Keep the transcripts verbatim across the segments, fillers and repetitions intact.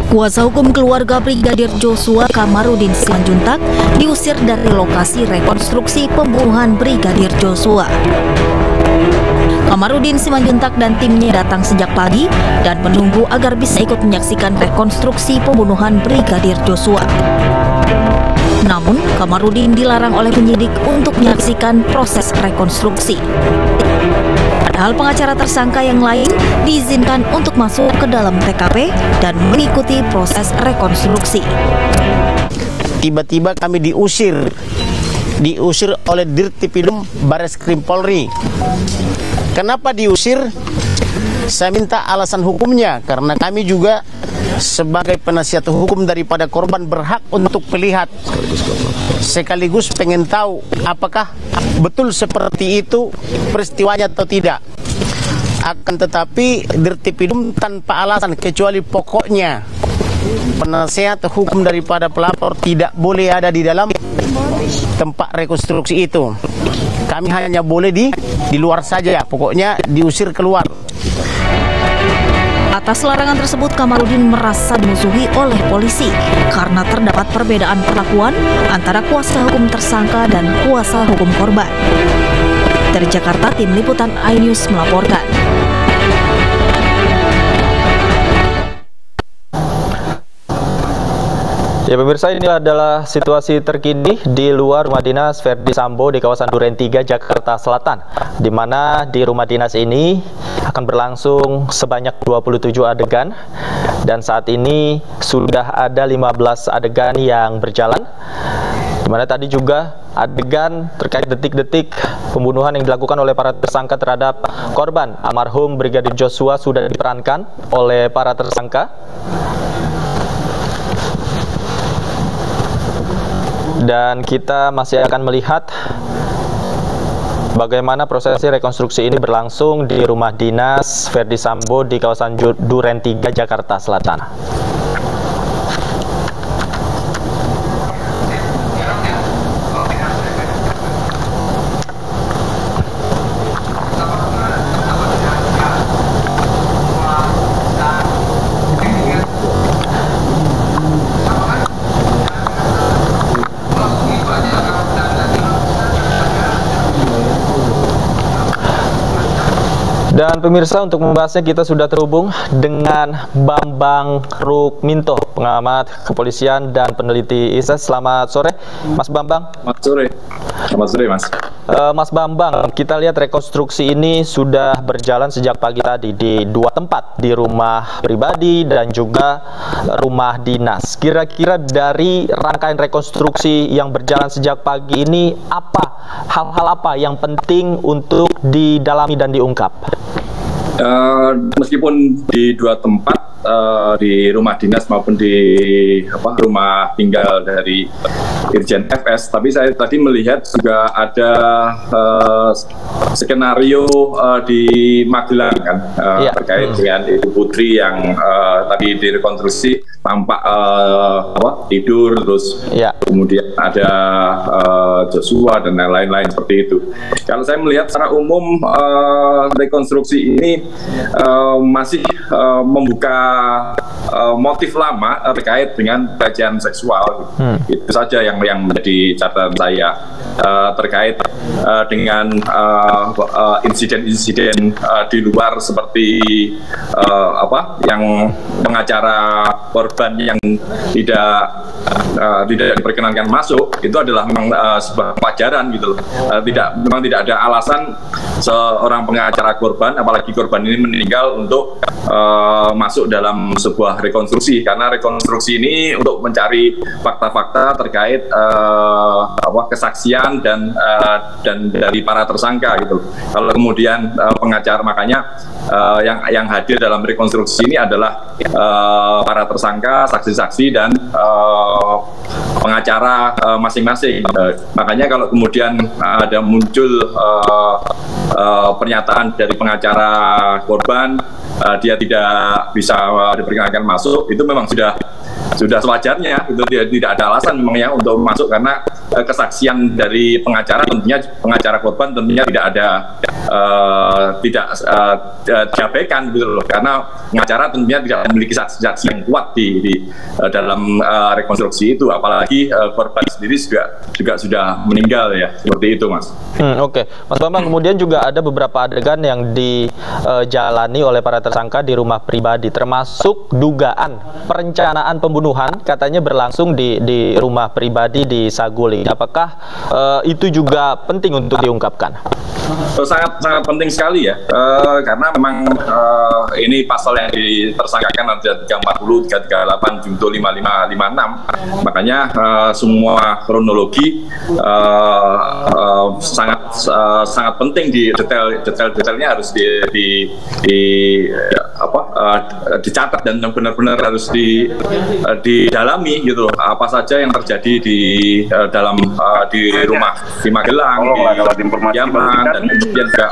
Kuasa hukum keluarga Brigadir Joshua, Kamarudin Simanjuntak, diusir dari lokasi rekonstruksi pembunuhan Brigadir Joshua. Kamarudin Simanjuntak dan timnya datang sejak pagi dan menunggu agar bisa ikut menyaksikan rekonstruksi pembunuhan Brigadir Joshua. Namun, Kamarudin dilarang oleh penyidik untuk menyaksikan proses rekonstruksi. Padahal pengacara tersangka yang lain diizinkan untuk masuk ke dalam T K P dan mengikuti proses rekonstruksi. Tiba-tiba kami diusir, diusir oleh Dirtipidum Bareskrim Polri. Kenapa diusir? Saya minta alasan hukumnya, karena kami juga sebagai penasihat hukum daripada korban berhak untuk melihat, sekaligus pengen tahu apakah betul seperti itu peristiwanya atau tidak. Akan tetapi Dirtipidum tanpa alasan, kecuali pokoknya penasihat hukum daripada pelapor tidak boleh ada di dalam tempat rekonstruksi itu. Kami hanya boleh di di luar saja, pokoknya diusir keluar. Atas larangan tersebut, Kamarudin merasa dimusuhi oleh polisi karena terdapat perbedaan perlakuan antara kuasa hukum tersangka dan kuasa hukum korban. Dari Jakarta, Tim Liputan iNews melaporkan. Ya pemirsa, ini adalah situasi terkini di luar rumah dinas Verdi Sambo di kawasan Duren tiga, Jakarta Selatan, di mana di rumah dinas ini akan berlangsung sebanyak dua puluh tujuh adegan, dan saat ini sudah ada lima belas adegan yang berjalan, di mana tadi juga adegan terkait detik-detik pembunuhan yang dilakukan oleh para tersangka terhadap korban almarhum Brigadir Joshua sudah diperankan oleh para tersangka. Dan kita masih akan melihat bagaimana prosesi rekonstruksi ini berlangsung di rumah dinas Verdi Sambo di kawasan Duren tiga, Jakarta Selatan. Dan pemirsa, untuk membahasnya kita sudah terhubung dengan Bambang Rukminto, pengamat kepolisian dan peneliti I S S. Selamat sore, Mas Bambang. Selamat sore. Selamat sore, Mas. Uh, Mas Bambang, kita lihat rekonstruksi ini sudah berjalan sejak pagi tadi di dua tempat, di rumah pribadi dan juga rumah dinas. Kira-kira dari rangkaian rekonstruksi yang berjalan sejak pagi ini, apa hal-hal apa yang penting untuk didalami dan diungkap? Uh, meskipun di dua tempat, uh, di rumah dinas maupun di apa, rumah tinggal dari Irjen F S, tapi saya tadi melihat juga ada uh, skenario uh, di Magelang kan, uh, ya. terkait hmm. dengan Ibu Putri yang uh, tadi direkonstruksi tampak uh, apa, tidur, terus ya. kemudian ada uh, Joshua dan lain-lain seperti itu. Kalau saya melihat secara umum uh, rekonstruksi ini Uh, masih uh, membuka uh, motif lama uh, terkait dengan pelecehan seksual. Hmm. Itu saja yang yang menjadi catatan saya uh, terkait uh, dengan insiden-insiden uh, uh, di luar seperti uh, apa yang pengacara korban yang tidak uh, tidak diperkenankan masuk, itu adalah memang uh, sebuah pelajaran gitu loh. Uh, tidak memang tidak ada alasan seorang pengacara korban, apalagi korban ini meninggal, untuk uh, masuk dalam sebuah rekonstruksi, karena rekonstruksi ini untuk mencari fakta-fakta terkait uh, apa kesaksian dan uh, dan dari para tersangka gitu. Kalau kemudian uh, pengacara, makanya uh, yang yang hadir dalam rekonstruksi ini adalah uh, para tersangka, saksi-saksi dan uh, pengacara masing-masing. Uh, uh, makanya kalau kemudian uh, ada muncul uh, uh, pernyataan dari pengacara korban uh, dia tidak bisa uh, diperkenankan masuk, itu memang sudah sudah sewajarnya, itu dia tidak ada alasan memang ya untuk masuk, karena uh, kesaksian dari pengacara tentunya pengacara korban tentunya tidak ada uh, tidak uh, diabaikan gitu loh, karena pengacara tentunya tidak memiliki saksi-saksi yang kuat di, di uh, dalam uh, rekonstruksi itu, apalagi uh, korban sendiri juga juga sudah meninggal ya, seperti itu Mas. Hmm, Oke, okay. Mas Bambang, kemudian juga ada beberapa adegan yang dijalani oleh para tersangka di rumah pribadi, termasuk dugaan perencanaan pembunuhan katanya berlangsung di di rumah pribadi di Saguling. Apakah uh, itu juga penting untuk diungkapkan? Sangat sangat penting sekali ya, uh, karena memang uh, ini pasal yang ditersangkakan ada tiga empat nol, tiga tiga delapan, junto lima lima lima enam, makanya uh, semua kronologi uh, uh, sangat uh, sangat penting, di detail detail detailnya harus di, di, di apa uh, dicatat dan benar-benar harus di uh, didalami gitu, apa saja yang terjadi di uh, dalam uh, di rumah di Magelang, oh, di Yaman, dan kemudian juga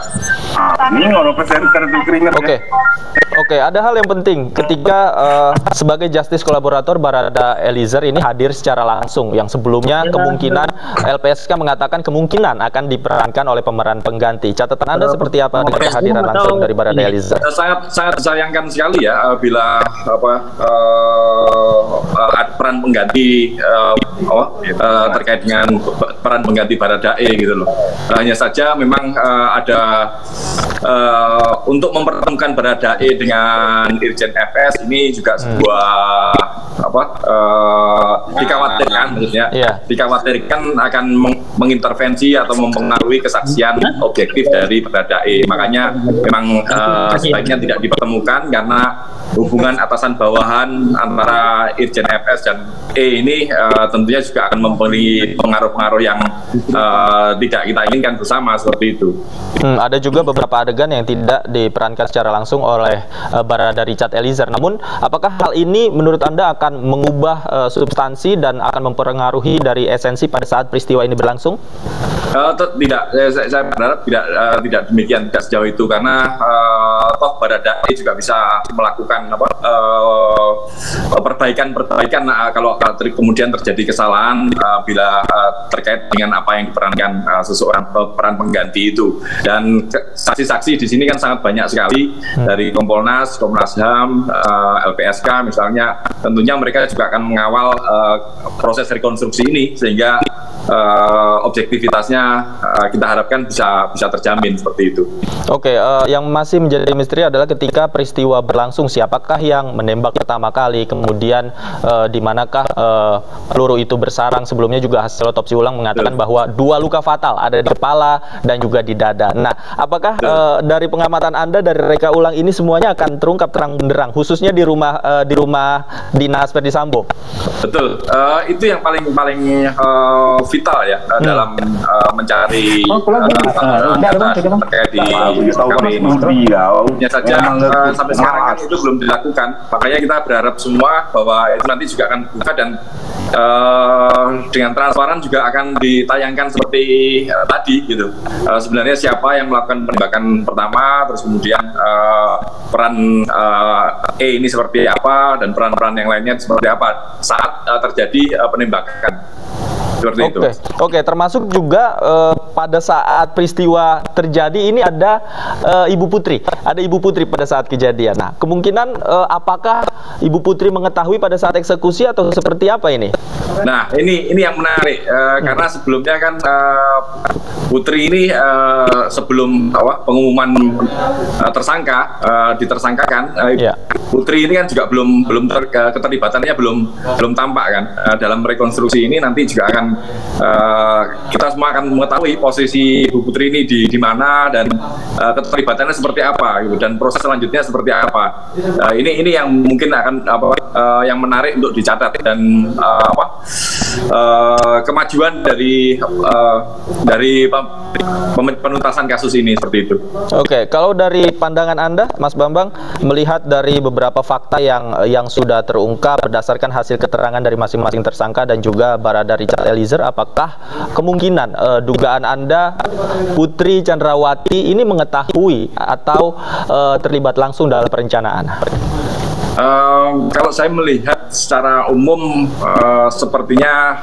Oke, oke. Ada hal yang penting ketika uh, sebagai justice kolaborator Barada Eliezer ini hadir secara langsung, yang sebelumnya kemungkinan L P S K mengatakan kemungkinan akan diperankan oleh pemeran pengganti. Catatan Anda seperti apa dengan kehadiran langsung dari Barada Eliezer? Sangat sangat disayangkan sekali ya bila apa uh, uh, peran pengganti uh, oh, uh, terkait dengan peran pengganti Baradae gitu loh. Hanya saja memang uh, ada uh, untuk mempertemukan Baradae dengan Irjen F S ini juga sebuah hmm. apa uh, dikhawatirkan maksudnya yeah. dikhawatirkan akan meng mengintervensi atau mempengaruhi kesaksian objektif dari Baradae. Makanya memang uh, sebaiknya tidak dipertemukan, karena hubungan atasan bawahan antara Irjen F S dan E ini uh, tentunya juga akan mempunyai pengaruh-pengaruh yang uh, tidak kita inginkan bersama, seperti itu. Hmm, ada juga beberapa adegan yang tidak diperankan secara langsung oleh uh, Barada Richard Eliezer. Namun, apakah hal ini menurut Anda akan mengubah uh, substansi dan akan mempengaruhi dari esensi pada saat peristiwa ini berlangsung? Uh, tidak, saya, saya berharap tidak uh, tidak demikian, tidak sejauh itu, karena uh, toh Barada juga bisa melakukan apa perbaikan-perbaikan uh, uh, kalau kemudian terjadi kesalahan uh, bila uh, terkait dengan apa yang diperankan uh, seseorang uh, peran pengganti itu. Dan saksi-saksi di sini kan sangat banyak sekali, hmm. dari Kompolnas, Komnas H A M, uh, L P S K misalnya. Tentunya mereka juga akan mengawal uh, proses rekonstruksi ini, sehingga uh, objektivitasnya uh, kita harapkan bisa bisa terjamin, seperti itu. Oke, uh, yang masih menjadi misteri adalah ketika peristiwa berlangsung, siapakah yang menembak pertama kali, kemudian uh, di manakah uh, peluru itu bersarang. Sebelumnya juga hasil otopsi ulang mengatakan bahwa dua luka fatal, ada di kepala dan juga di dada. Nah, apakah uh, dari pengamatan Anda dari reka ulang ini semuanya akan terungkap terang benderang, khususnya di rumah uh, di rumah dinas Verdi Sambo? Betul, uh, itu yang paling paling uh, vital ya uh, hmm. dalam uh, mencari data terkait di kami. Ya saja uh, sampai sekarang kan itu belum dilakukan. Makanya kita berharap semua bahwa itu nanti juga akan buka, dan uh, dengan transparan juga akan ditayangkan seperti uh, tadi gitu. Uh, sebenarnya siapa yang melakukan penembakan pertama, terus kemudian uh, peran uh, E ini seperti apa, dan peran-peran yang lainnya seperti apa saat uh, terjadi uh, penembakan. Oke, oke, okay. Termasuk juga uh, pada saat peristiwa terjadi ini ada uh, Ibu Putri, ada Ibu Putri pada saat kejadian. Nah, kemungkinan uh, apakah Ibu Putri mengetahui pada saat eksekusi atau seperti apa ini? Nah, ini ini yang menarik uh, hmm. karena sebelumnya kan uh, Putri ini uh, sebelum apa, pengumuman uh, tersangka uh, ditersangkakan, uh, yeah. Putri ini kan juga belum belum ter, keterlibatannya belum belum tampak kan uh, dalam rekonstruksi ini. Nanti juga akan uh, kita semua akan mengetahui posisi Bu Putri ini di di mana, dan uh, keterlibatannya seperti apa gitu, dan proses selanjutnya seperti apa. Uh, ini ini yang mungkin akan apa uh, yang menarik untuk dicatat, dan uh, apa uh, kemajuan dari uh, dari penuntasan kasus ini, seperti itu. Oke, kalau dari pandangan Anda, Mas Bambang, melihat dari beberapa fakta yang yang sudah terungkap berdasarkan hasil keterangan dari masing-masing tersangka dan juga Barada Richard Eliezer Eliezer, apakah kemungkinan uh, dugaan Anda Putri Chandrawati ini mengetahui atau uh, terlibat langsung dalam perencanaan? Uh, kalau saya melihat secara umum uh, sepertinya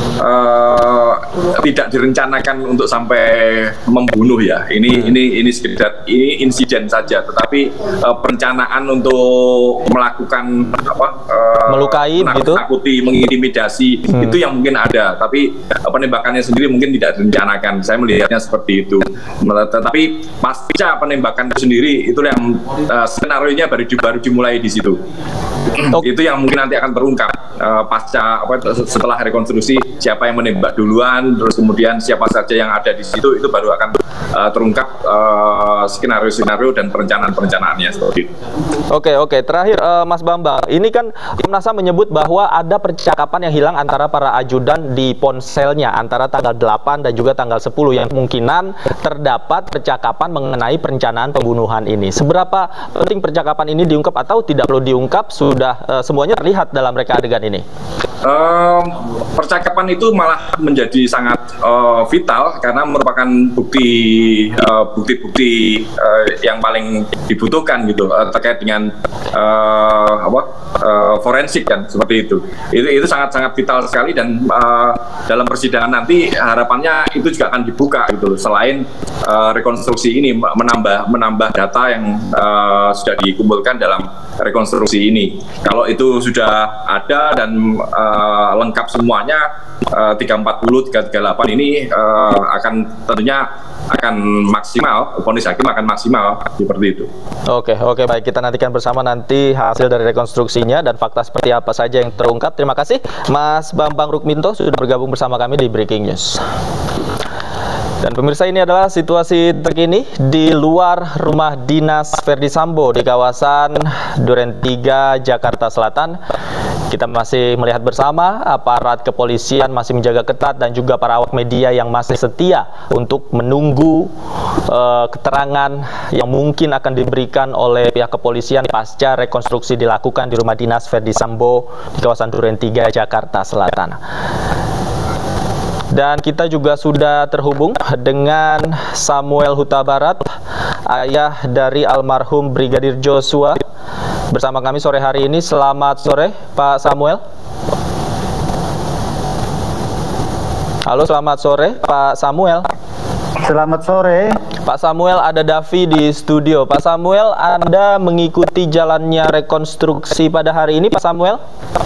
uh, tidak direncanakan untuk sampai membunuh ya. Ini hmm. ini ini sekedar ini insiden saja. Tetapi uh, perencanaan untuk melakukan apa? Uh, melukai, begitu? Menakuti, mengintimidasi hmm. itu yang mungkin ada. Tapi uh, penembakannya sendiri mungkin tidak direncanakan. Saya melihatnya seperti itu. Tetapi pasca penembakan itu sendiri itu yang uh, skenario-nya baru baru dimulai di situ. Okay. Itu yang mungkin nanti akan terungkap uh, pasca apa setelah rekonstruksi, siapa yang menembak duluan, terus kemudian siapa saja yang ada di situ, itu baru akan uh, terungkap skenario-skenario uh, dan perencanaan-perencanaannya seperti itu. Oke, okay, oke. Okay. Terakhir uh, Mas Bambang, ini kan Komnas H A M menyebut bahwa ada percakapan yang hilang antara para ajudan di ponselnya antara tanggal delapan dan juga tanggal sepuluh yang kemungkinan terdapat percakapan mengenai perencanaan pembunuhan ini. Seberapa penting percakapan ini diungkap atau tidak perlu diungkap, sudah uh, semuanya terlihat dalam reka adegan ini? Um, percakapan itu malah menjadi sangat uh, vital karena merupakan bukti bukti-bukti uh, uh, yang paling dibutuhkan gitu uh, terkait dengan uh, apa uh, forensik kan, seperti itu. Itu itu sangat-sangat vital sekali dan uh, dalam persidangan nanti harapannya itu juga akan dibuka gitu. Selain uh, rekonstruksi ini menambah menambah data yang uh, sudah dikumpulkan dalam rekonstruksi ini. Kalau itu sudah ada dan uh, lengkap semuanya, uh, tiga empat puluh, tiga tiga delapan ini uh, akan tentunya akan maksimal, vonis hakim akan maksimal seperti itu. Oke, oke, baik, kita nantikan bersama nanti hasil dari rekonstruksinya dan fakta seperti apa saja yang terungkap. Terima kasih Mas Bambang Rukminto sudah bergabung bersama kami di Breaking News. Dan pemirsa, ini adalah situasi terkini di luar rumah dinas Verdi Sambo di kawasan Duren tiga, Jakarta Selatan. Kita masih melihat bersama aparat kepolisian masih menjaga ketat dan juga para awak media yang masih setia untuk menunggu uh, keterangan yang mungkin akan diberikan oleh pihak kepolisian pasca rekonstruksi dilakukan di rumah dinas Verdi Sambo di kawasan Duren tiga, Jakarta Selatan. Dan kita juga sudah terhubung dengan Samuel Huta Barat, ayah dari almarhum Brigadir Joshua, bersama kami sore hari ini. Selamat sore Pak Samuel. Halo, selamat sore Pak Samuel. Selamat sore Pak Samuel, ada Davi di studio. Pak Samuel, Anda mengikuti jalannya rekonstruksi pada hari ini Pak Samuel?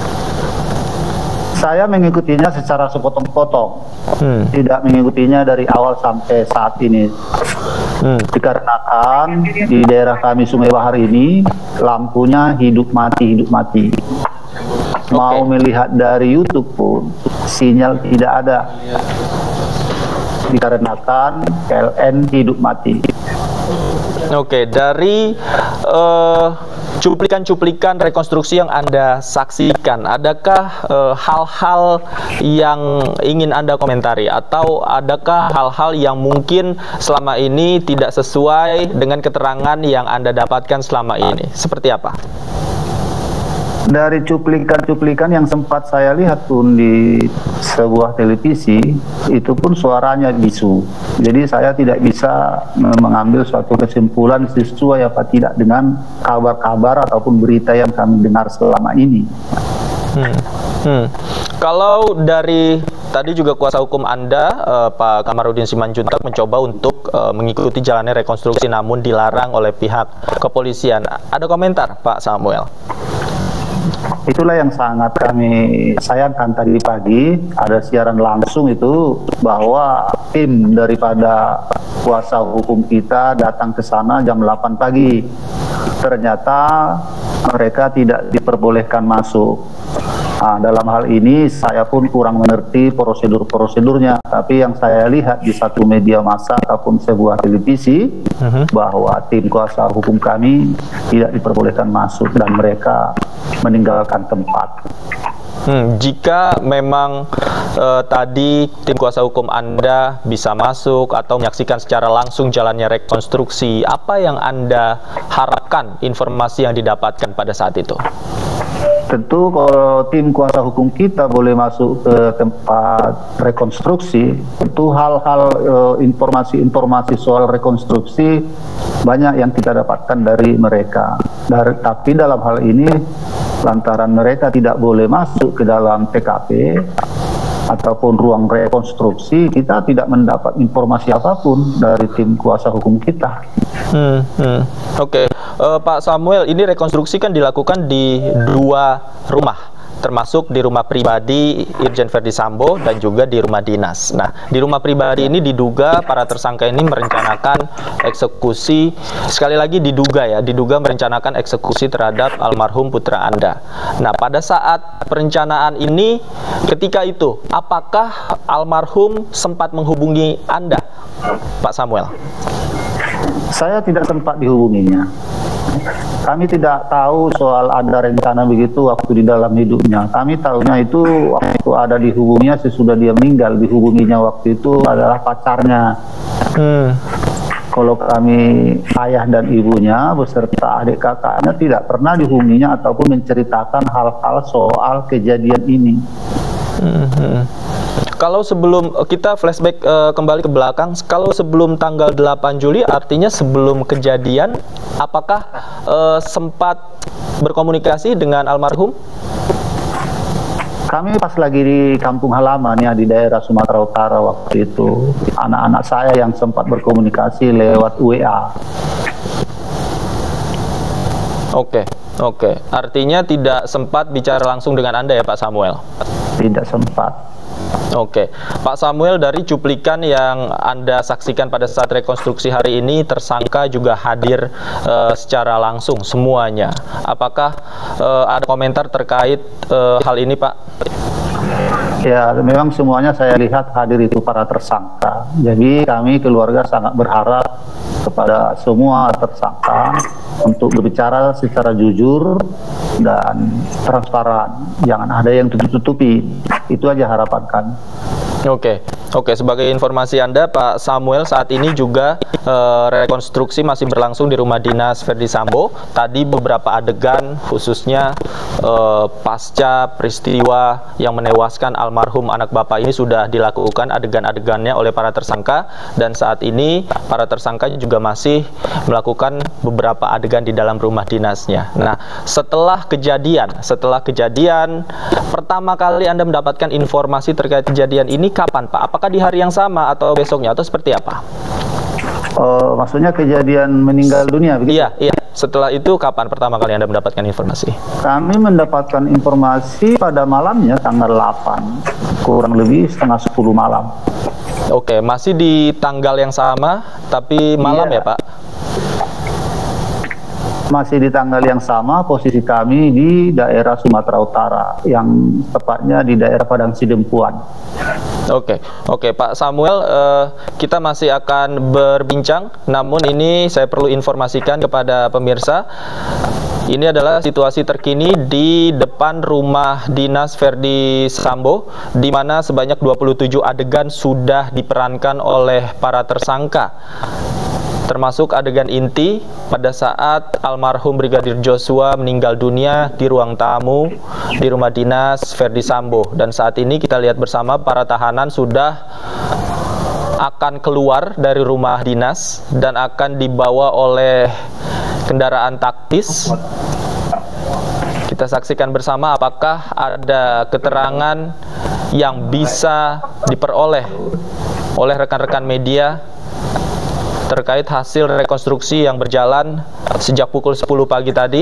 Saya mengikutinya secara sepotong-potong, hmm. tidak mengikutinya dari awal sampai saat ini. Hmm. Dikarenakan di daerah kami Sungai Bahar ini lampunya hidup mati hidup mati. Okay. Mau melihat dari YouTube pun sinyal tidak ada. Dikarenakan P L N hidup mati. Oke, okay, dari uh, cuplikan-cuplikan rekonstruksi yang Anda saksikan, adakah hal-hal uh, yang ingin Anda komentari atau adakah hal-hal yang mungkin selama ini tidak sesuai dengan keterangan yang Anda dapatkan selama ini? Seperti apa? Dari cuplikan-cuplikan yang sempat saya lihat pun di sebuah televisi, itu pun suaranya bisu. Jadi saya tidak bisa mengambil suatu kesimpulan sesuai apa tidak dengan kabar-kabar ataupun berita yang kami dengar selama ini. Hmm. Hmm. Kalau dari tadi juga kuasa hukum Anda, uh, Pak Kamarudin Simanjuntak, mencoba untuk uh, mengikuti jalannya rekonstruksi namun dilarang oleh pihak kepolisian. Ada komentar Pak Samuel? Itulah yang sangat kami sayangkan. Tadi pagi ada siaran langsung itu bahwa tim daripada kuasa hukum kita datang ke sana jam delapan pagi. Ternyata mereka tidak diperbolehkan masuk. Nah, dalam hal ini saya pun kurang mengerti prosedur-prosedurnya, tapi yang saya lihat di satu media massa ataupun sebuah televisi uh-huh. bahwa tim kuasa hukum kami tidak diperbolehkan masuk dan mereka meninggalkan tempat. Hmm, jika memang uh, tadi tim kuasa hukum Anda bisa masuk atau menyaksikan secara langsung jalannya rekonstruksi, apa yang Anda harapkan informasi yang didapatkan pada saat itu? Tentu kalau tim kuasa hukum kita boleh masuk ke tempat rekonstruksi, tentu hal-hal informasi-informasi soal rekonstruksi banyak yang kita dapatkan dari mereka. Dari, tapi dalam hal ini lantaran mereka tidak boleh masuk ke dalam T K P ataupun ruang rekonstruksi, kita tidak mendapat informasi apapun dari tim kuasa hukum kita. Hmm, hmm. Oke, okay. uh, Pak Samuel, ini rekonstruksi kan dilakukan di dua rumah, termasuk di rumah pribadi Irjen Verdi Sambo dan juga di rumah dinas. Nah, di rumah pribadi ini diduga para tersangka ini merencanakan eksekusi, sekali lagi diduga ya, diduga merencanakan eksekusi terhadap almarhum putra Anda. Nah, pada saat perencanaan ini, ketika itu, apakah almarhum sempat menghubungi Anda, Pak Samuel? Saya tidak sempat dihubunginya. Kami tidak tahu soal ada rencana begitu waktu di dalam hidupnya. Kami tahunya itu waktu ada dihubunginya sesudah dia meninggal. Dihubunginya waktu itu adalah pacarnya. Hmm. Kalau kami ayah dan ibunya beserta adik kakaknya tidak pernah dihubunginya ataupun menceritakan hal-hal soal kejadian ini. Hmm. Kalau sebelum kita flashback uh, kembali ke belakang, kalau sebelum tanggal delapan Juli, artinya sebelum kejadian, apakah uh, sempat berkomunikasi dengan almarhum? Kami pas lagi di kampung halaman ya, di daerah Sumatera Utara waktu itu. Anak-anak saya yang sempat berkomunikasi lewat W A. Oke, oke. Artinya tidak sempat bicara langsung dengan Anda ya, Pak Samuel? Tidak sempat. Oke, Pak Samuel, dari cuplikan yang Anda saksikan pada saat rekonstruksi hari ini, tersangka juga hadir uh, secara langsung semuanya. Apakah uh, ada komentar terkait uh, hal ini, Pak? Ya, memang semuanya saya lihat hadir itu para tersangka. Jadi kami keluarga sangat berharap kepada semua tersangka untuk berbicara secara jujur dan transparan. Jangan ada yang tutup-tutupi. Itu aja harapan kami. Oke, oke. Sebagai informasi Anda, Pak Samuel, saat ini juga eh, rekonstruksi masih berlangsung di rumah dinas Verdi Sambo. Tadi beberapa adegan, khususnya eh, pasca peristiwa yang menewaskan almarhum anak Bapak ini sudah dilakukan adegan-adegannya oleh para tersangka, dan saat ini para tersangka juga masih melakukan beberapa adegan di dalam rumah dinasnya. Nah, setelah kejadian, setelah kejadian pertama kali Anda mendapatkan informasi terkait kejadian ini kapan, Pak? Apakah di hari yang sama atau besoknya atau seperti apa? Oh, maksudnya kejadian meninggal dunia begitu? Iya, iya. Setelah itu kapan pertama kali Anda mendapatkan informasi? Kami mendapatkan informasi pada malamnya tanggal delapan, kurang lebih setengah sepuluh malam. Oke, masih di tanggal yang sama tapi malam iya. ya, Pak? Masih di tanggal yang sama, posisi kami di daerah Sumatera Utara, yang tepatnya di daerah Padang Sidempuan. Oke, oke Pak Samuel, uh, kita masih akan berbincang, namun ini saya perlu informasikan kepada pemirsa. Ini adalah situasi terkini di depan rumah dinas Verdi Sambo, di mana sebanyak dua puluh tujuh adegan sudah diperankan oleh para tersangka, termasuk adegan inti pada saat almarhum Brigadir Joshua meninggal dunia di ruang tamu di rumah dinas Verdi Sambo. Dan saat ini kita lihat bersama para tahanan sudah akan keluar dari rumah dinas dan akan dibawa oleh kendaraan taktis. Kita saksikan bersama apakah ada keterangan yang bisa diperoleh oleh rekan-rekan media terkait hasil rekonstruksi yang berjalan sejak pukul sepuluh pagi tadi.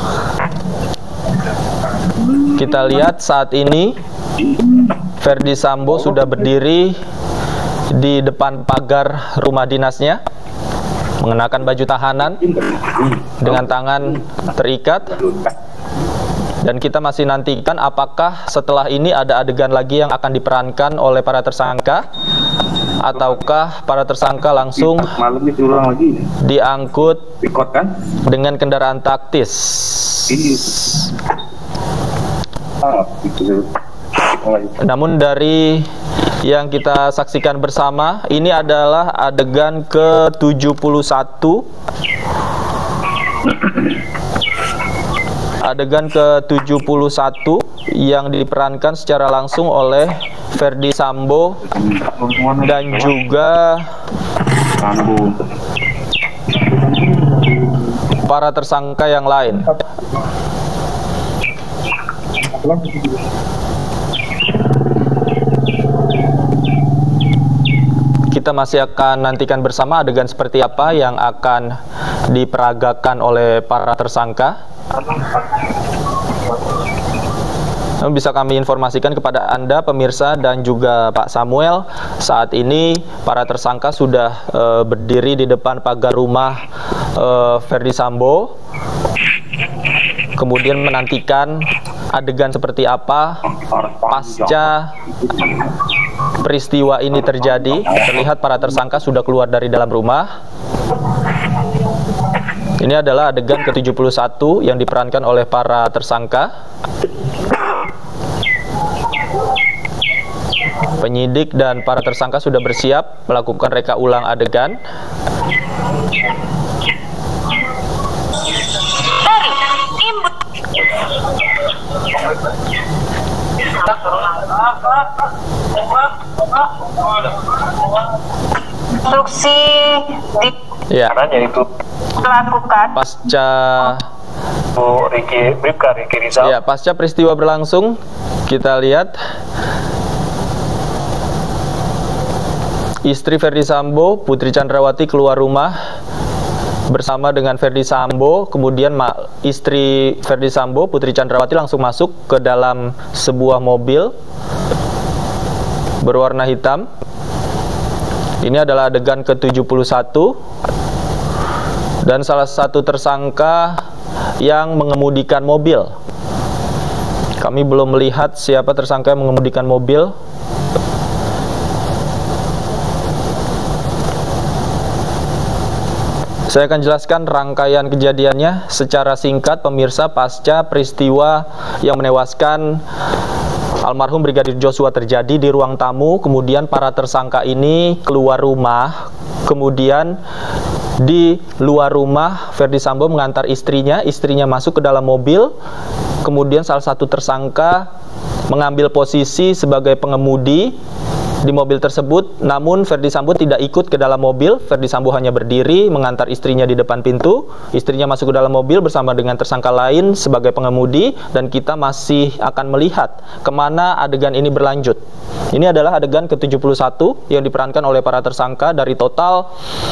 Kita lihat saat ini Verdi Sambo sudah berdiri di depan pagar rumah dinasnya, mengenakan baju tahanan dengan tangan terikat. Dan kita masih nantikan apakah setelah ini ada adegan lagi yang akan diperankan oleh para tersangka, ataukah para tersangka langsung diangkut dengan kendaraan taktis. Namun dari yang kita saksikan bersama, ini adalah adegan ke tujuh puluh satu. adegan ke tujuh puluh satu yang diperankan secara langsung oleh Ferdi Sambo dan juga para tersangka yang lain. Kita masih akan nantikan bersama adegan seperti apa yang akan diperagakan oleh para tersangka. Bisa kami informasikan kepada Anda pemirsa dan juga Pak Samuel, saat ini para tersangka sudah e, berdiri di depan pagar rumah e, Ferdi Sambo, kemudian menantikan adegan seperti apa pasca peristiwa ini terjadi. Terlihat para tersangka sudah keluar dari dalam rumah. Ini adalah adegan ke tujuh puluh satu yang diperankan oleh para tersangka. Penyidik dan para tersangka sudah bersiap melakukan reka ulang adegan. Instruksi di Ya, lakukan pasca Bu Riki, Bribka Riki Rizal. ya, pasca peristiwa berlangsung, kita lihat istri Ferdi Sambo, Putri Chandrawati, keluar rumah bersama dengan Ferdi Sambo. Kemudian istri Ferdi Sambo, Putri Chandrawati, langsung masuk ke dalam sebuah mobil berwarna hitam. Ini adalah adegan ke tujuh puluh satu. Dan salah satu tersangka yang mengemudikan mobil. Kami belum melihat siapa tersangka yang mengemudikan mobil. Saya akan jelaskan rangkaian kejadiannya secara singkat pemirsa pasca peristiwa yang menewaskan almarhum Brigadir Joshua terjadi di ruang tamu. Kemudian para tersangka ini keluar rumah. Kemudian di luar rumah Ferdi Sambo mengantar istrinya. Istrinya masuk ke dalam mobil. Kemudian salah satu tersangka mengambil posisi sebagai pengemudi di mobil tersebut, namun Ferdi Sambo tidak ikut ke dalam mobil. Ferdi Sambo hanya berdiri mengantar istrinya di depan pintu. Istrinya masuk ke dalam mobil bersama dengan tersangka lain sebagai pengemudi, dan kita masih akan melihat kemana adegan ini berlanjut. Ini adalah adegan ke tujuh puluh satu yang diperankan oleh para tersangka. Dari total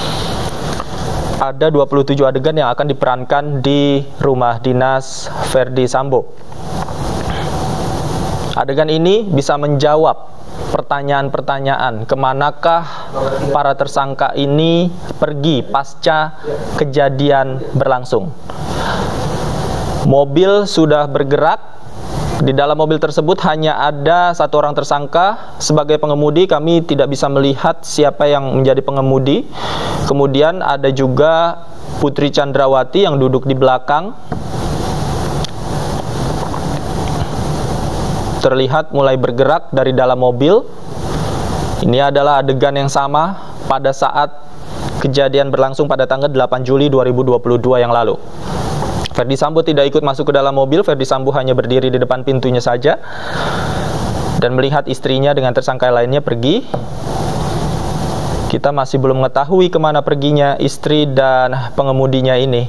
ada dua puluh tujuh adegan yang akan diperankan di rumah dinas Ferdi Sambo. Adegan ini bisa menjawab pertanyaan-pertanyaan, kemanakah para tersangka ini pergi pasca kejadian berlangsung. Mobil sudah bergerak. Di dalam mobil tersebut hanya ada satu orang tersangka sebagai pengemudi. Kami tidak bisa melihat siapa yang menjadi pengemudi. Kemudian ada juga Putri Chandrawati yang duduk di belakang. Terlihat mulai bergerak dari dalam mobil. Ini adalah adegan yang sama pada saat kejadian berlangsung pada tanggal delapan Juli dua ribu dua puluh dua yang lalu. Ferdi Sambo tidak ikut masuk ke dalam mobil. Ferdi Sambo hanya berdiri di depan pintunya saja dan melihat istrinya dengan tersangka lainnya pergi. Kita masih belum mengetahui kemana perginya istri dan pengemudinya ini.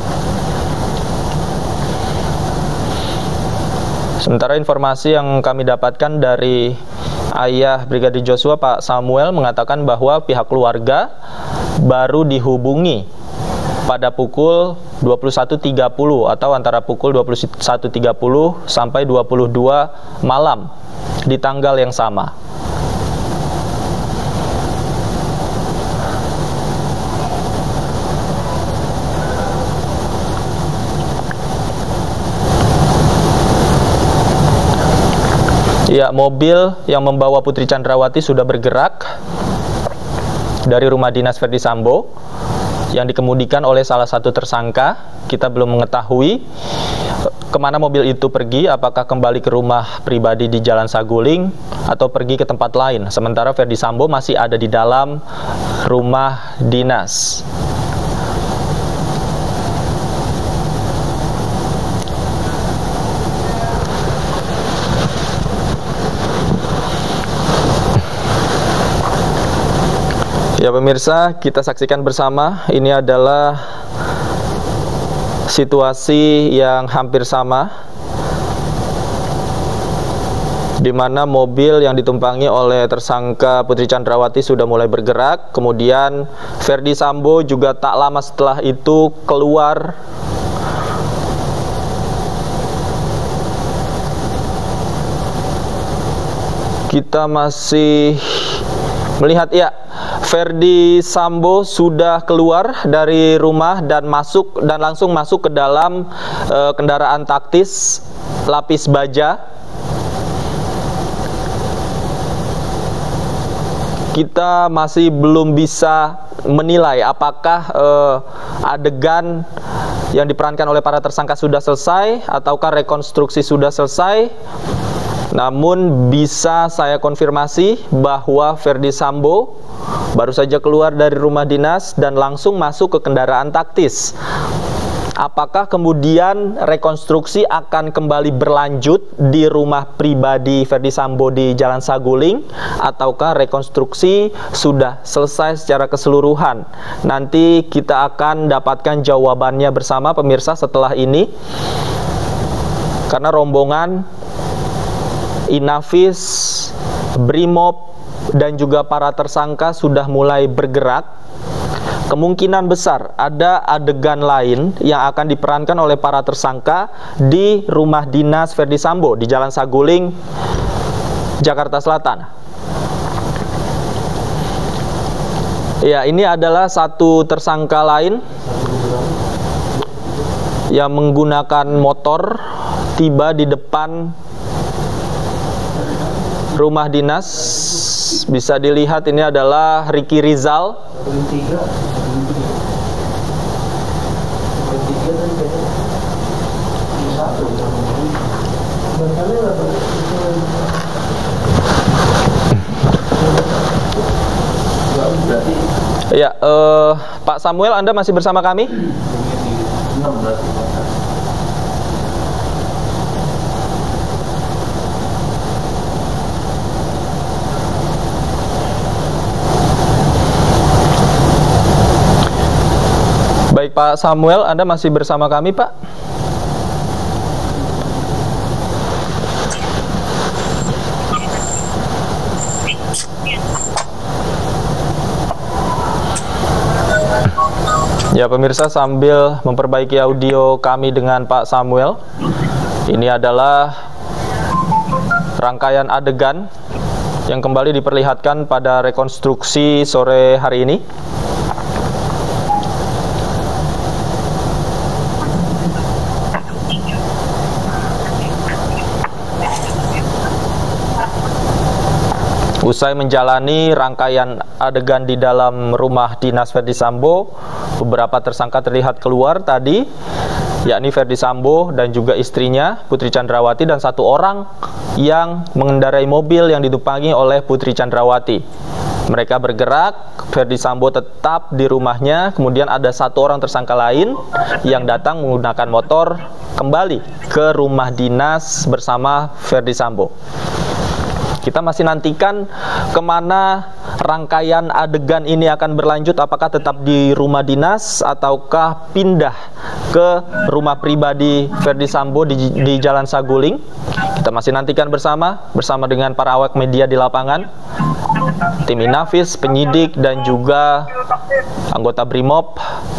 Sementara informasi yang kami dapatkan dari ayah Brigadir Joshua, Pak Samuel, mengatakan bahwa pihak keluarga baru dihubungi pada pukul dua puluh satu tiga puluh atau antara pukul dua puluh satu tiga puluh sampai dua puluh dua malam di tanggal yang sama. Ya, mobil yang membawa Putri Chandrawati sudah bergerak dari rumah dinas Ferdi Sambo yang dikemudikan oleh salah satu tersangka. Kita belum mengetahui kemana mobil itu pergi, apakah kembali ke rumah pribadi di Jalan Saguling atau pergi ke tempat lain. Sementara Ferdi Sambo masih ada di dalam rumah dinas. Ya pemirsa, kita saksikan bersama, ini adalah situasi yang hampir sama, di mana mobil yang ditumpangi oleh tersangka Putri Chandrawati sudah mulai bergerak. Kemudian Ferdi Sambo juga tak lama setelah itu keluar kita masih melihat ya, Ferdi Sambo sudah keluar dari rumah dan masuk dan langsung masuk ke dalam e, kendaraan taktis lapis baja. Kita masih belum bisa menilai apakah e, adegan yang diperankan oleh para tersangka sudah selesai ataukah rekonstruksi sudah selesai. Namun bisa saya konfirmasi bahwa Ferdi Sambo baru saja keluar dari rumah dinas dan langsung masuk ke kendaraan taktis. Apakah kemudian rekonstruksi akan kembali berlanjut di rumah pribadi Ferdi Sambo di Jalan Saguling, ataukah rekonstruksi sudah selesai secara keseluruhan? Nanti kita akan dapatkan jawabannya bersama pemirsa setelah ini, karena rombongan Inafis, Brimob, dan juga para tersangka sudah mulai bergerak. Kemungkinan besar ada adegan lain yang akan diperankan oleh para tersangka di rumah dinas Ferdi Sambo di Jalan Saguling, Jakarta Selatan. Ya, ini adalah satu tersangka lain yang menggunakan motor tiba di depan rumah dinas. Bisa dilihat ini adalah Ricky Rizal. Ya, eh, Pak Samuel, Anda masih bersama kami? Baik Pak Samuel, Anda masih bersama kami Pak? Ya pemirsa, sambil memperbaiki audio kami dengan Pak Samuel, ini adalah rangkaian adegan yang kembali diperlihatkan pada rekonstruksi sore hari ini. Usai menjalani rangkaian adegan di dalam rumah dinas Ferdi Sambo, beberapa tersangka terlihat keluar tadi, yakni Ferdi Sambo dan juga istrinya Putri Chandrawati dan satu orang yang mengendarai mobil yang ditumpangi oleh Putri Chandrawati. Mereka bergerak, Ferdi Sambo tetap di rumahnya, kemudian ada satu orang tersangka lain yang datang menggunakan motor kembali ke rumah dinas bersama Ferdi Sambo. Kita masih nantikan kemana rangkaian adegan ini akan berlanjut, apakah tetap di rumah dinas ataukah pindah ke rumah pribadi Ferdi Sambo di, di Jalan Saguling. Kita masih nantikan bersama, bersama dengan para awak media di lapangan, tim Inafis, penyidik, dan juga anggota Brimob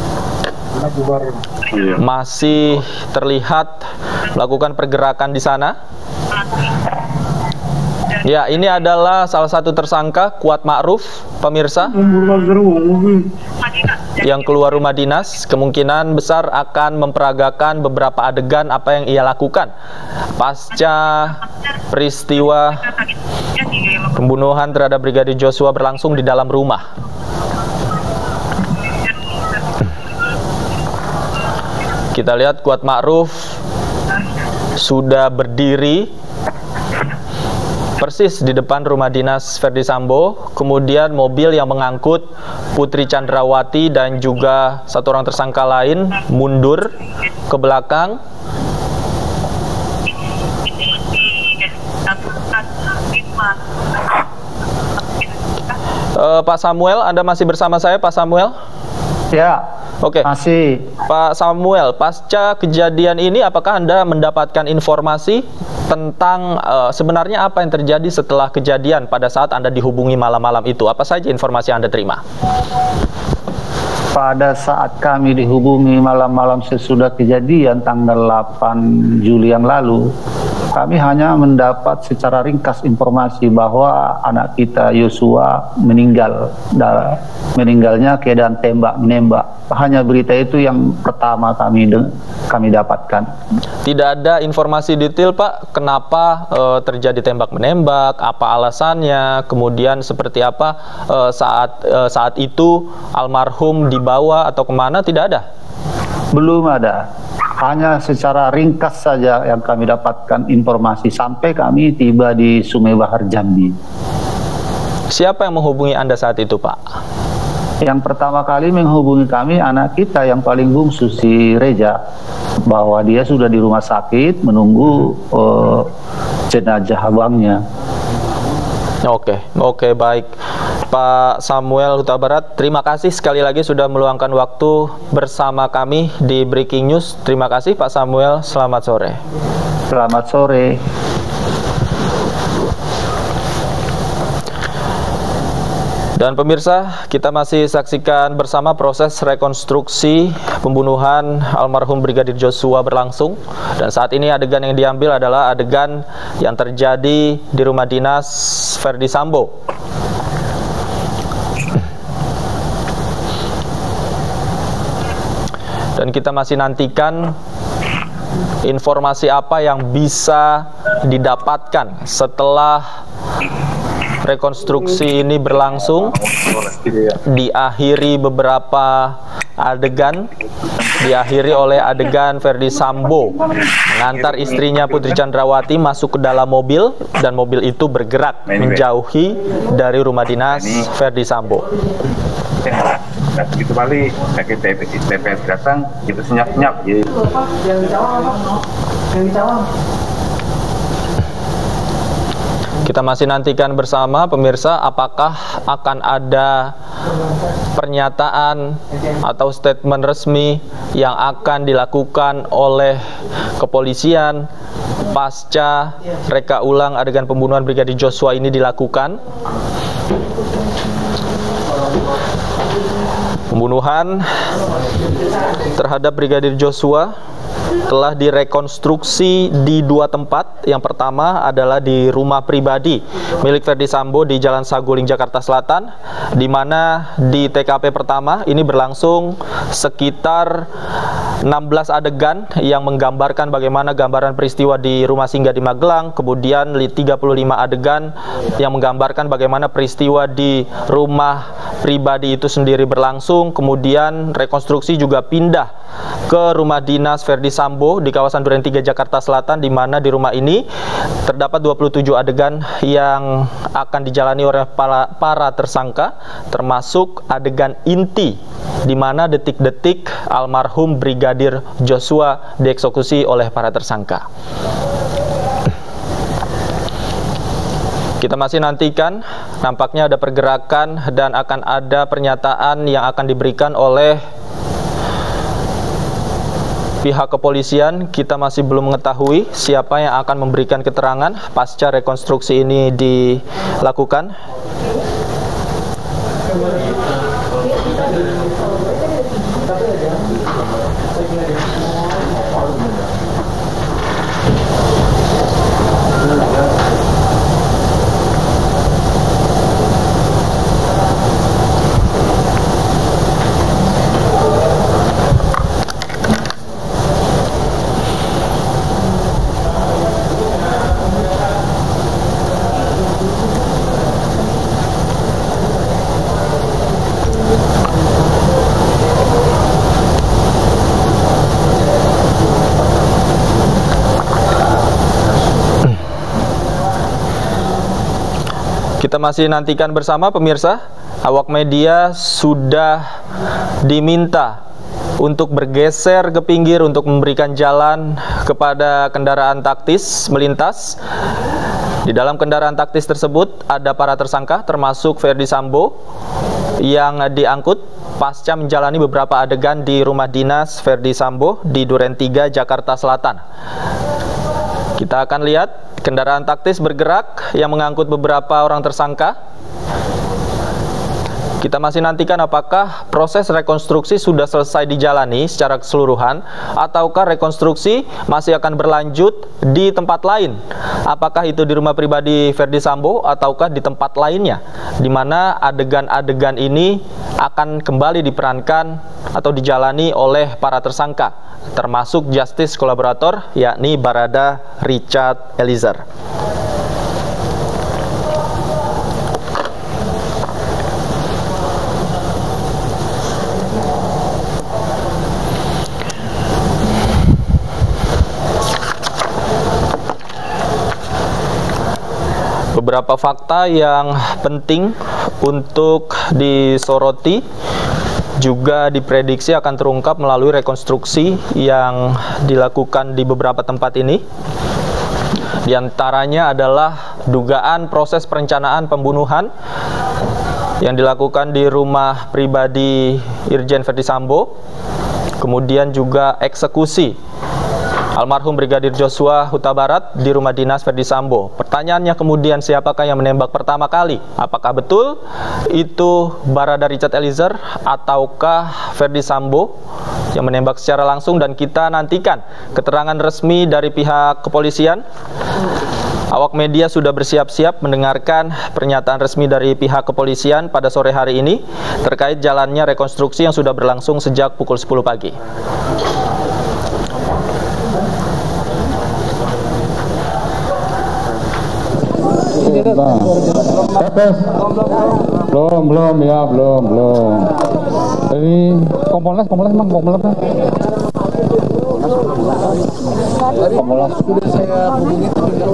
masih terlihat melakukan pergerakan di sana. Ya, ini adalah salah satu tersangka, Kuat Ma'ruf, pemirsa, yang keluar rumah dinas. Kemungkinan besar akan memperagakan beberapa adegan apa yang ia lakukan pasca peristiwa pembunuhan terhadap Brigadir Joshua berlangsung di dalam rumah. Kita lihat Kuat Ma'ruf sudah berdiri persis di depan rumah dinas Ferdi Sambo. Kemudian mobil yang mengangkut Putri Chandrawati dan juga satu orang tersangka lain mundur ke belakang. Uh, Pak Samuel, Anda masih bersama saya, Pak Samuel? Ya, oke. Masih. Pak Samuel, pasca kejadian ini, apakah Anda mendapatkan informasi tentang uh, sebenarnya apa yang terjadi setelah kejadian pada saat Anda dihubungi malam-malam itu? Apa saja informasi yang Anda terima? Pada saat kami dihubungi malam-malam sesudah kejadian tanggal delapan Juli yang lalu, kami hanya mendapat secara ringkas informasi bahwa anak kita Yosua meninggal, da, meninggalnya keadaan tembak menembak. Hanya berita itu yang pertama kami kami dapatkan. Tidak ada informasi detail, Pak, kenapa e, terjadi tembak menembak, apa alasannya, kemudian seperti apa e, saat e, saat itu almarhum dibawa atau kemana, tidak ada? Belum ada. Hanya secara ringkas saja yang kami dapatkan informasi sampai kami tiba di Sungai Bahar Jambi. Siapa yang menghubungi Anda saat itu, Pak? Yang pertama kali menghubungi kami anak kita yang paling bungsu, si Reja, bahwa dia sudah di rumah sakit menunggu uh, jenazah abangnya. Oke, oke, baik. Pak Samuel Huta Barat, terima kasih sekali lagi sudah meluangkan waktu bersama kami di Breaking News. Terima kasih Pak Samuel, selamat sore. Selamat sore. Dan pemirsa, kita masih saksikan bersama proses rekonstruksi pembunuhan almarhum Brigadir Joshua berlangsung. Dan saat ini adegan yang diambil adalah adegan yang terjadi di rumah dinas Verdi Sambo. Dan kita masih nantikan informasi apa yang bisa didapatkan setelah rekonstruksi ini berlangsung. Diakhiri beberapa adegan, diakhiri oleh adegan Verdi Sambo mengantar istrinya Putri Chandrawati masuk ke dalam mobil, dan mobil itu bergerak menjauhi dari rumah dinas Verdi Sambo. Nah, begitu balik sakit T P S datang, itu senyap-senyap gitu. Yang dicawang, yang dicawang. Kita masih nantikan bersama pemirsa apakah akan ada pernyataan atau statement resmi yang akan dilakukan oleh kepolisian pasca reka ulang adegan pembunuhan Brigadir Joshua ini dilakukan. Pembunuhan terhadap Brigadir Joshua telah direkonstruksi di dua tempat. Yang pertama adalah di rumah pribadi milik Verdi Sambo di Jalan Saguling, Jakarta Selatan, di mana di T K P pertama ini berlangsung sekitar enam belas adegan yang menggambarkan bagaimana gambaran peristiwa di rumah singgah di Magelang, kemudian tiga puluh lima adegan yang menggambarkan bagaimana peristiwa di rumah pribadi itu sendiri berlangsung. Kemudian rekonstruksi juga pindah ke rumah dinas Verdi Sambo di kawasan Duren tiga, Jakarta Selatan, di mana di rumah ini terdapat dua puluh tujuh adegan yang akan dijalani oleh para, para tersangka, termasuk adegan inti di mana detik-detik almarhum Brigadir Joshua dieksekusi oleh para tersangka. Kita masih nantikan, nampaknya ada pergerakan dan akan ada pernyataan yang akan diberikan oleh pihak kepolisian. Kita masih belum mengetahui siapa yang akan memberikan keterangan pasca rekonstruksi ini dilakukan. Kita masih nantikan bersama pemirsa, awak media sudah diminta untuk bergeser ke pinggir untuk memberikan jalan kepada kendaraan taktis melintas. Di dalam kendaraan taktis tersebut ada para tersangka termasuk Ferdi Sambo yang diangkut pasca menjalani beberapa adegan di rumah dinas Ferdi Sambo di Duren tiga, Jakarta Selatan. Kita akan lihat kendaraan taktis bergerak yang mengangkut beberapa orang tersangka. Kita masih nantikan apakah proses rekonstruksi sudah selesai dijalani secara keseluruhan ataukah rekonstruksi masih akan berlanjut di tempat lain. Apakah itu di rumah pribadi Ferdi Sambo ataukah di tempat lainnya, di mana adegan-adegan ini akan kembali diperankan atau dijalani oleh para tersangka, termasuk justice kolaborator yakni Barada Richard Eliezer. Beberapa fakta yang penting untuk disoroti juga diprediksi akan terungkap melalui rekonstruksi yang dilakukan di beberapa tempat ini. Di antaranya adalah dugaan proses perencanaan pembunuhan yang dilakukan di rumah pribadi Irjen Ferdi Sambo, kemudian juga eksekusi almarhum Brigadir Joshua Huta Barat di rumah dinas Ferdi Sambo. Pertanyaannya kemudian, siapakah yang menembak pertama kali? Apakah betul itu Barada Richard Eliezer ataukah Ferdi Sambo yang menembak secara langsung? Dan kita nantikan keterangan resmi dari pihak kepolisian. Awak media sudah bersiap-siap mendengarkan pernyataan resmi dari pihak kepolisian pada sore hari ini terkait jalannya rekonstruksi yang sudah berlangsung sejak pukul sepuluh pagi. Tes. Belum, belum ya, belum, belum. Ini Kompolnas, Kompolnas Bang, Kompolnas. Kompolnas sudah saya hubungi